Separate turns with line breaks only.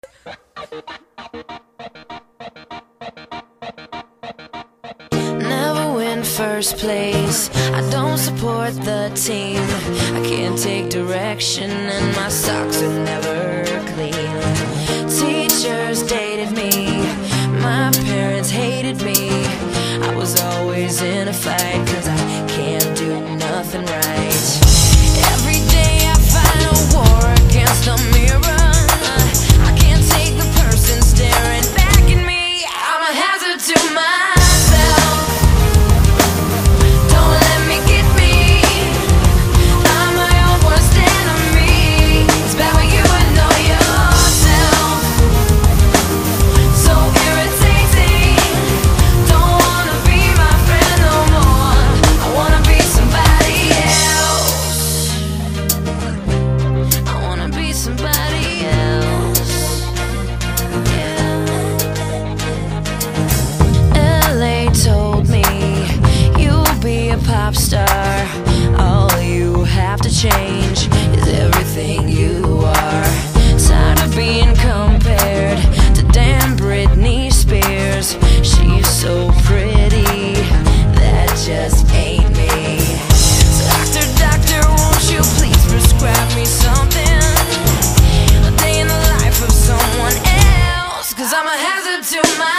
Never win first place, I don't support the team. I can't take direction and my socks are never clean. Teachers dated me, my parents hated me. I was always in a fight, cause I can't do nothing right. Every day I fight a war against the mirror. I can't take the person staring back at me. I'm a hazard to myself. Don't let me get me. I'm my own worst enemy. It's bad when you know yourself. So irritating. Don't wanna be my friend no more. I wanna be somebody else. I wanna be somebody else. Yeah. LA told me you'll be a pop star. All you have to change is everything you are. Tired of being compared to damn Britney Spears. She's so pretty, that just ain't me. So doctor, won't you please prescribe me something? A day in the life of someone else, cause I'm a hazard to my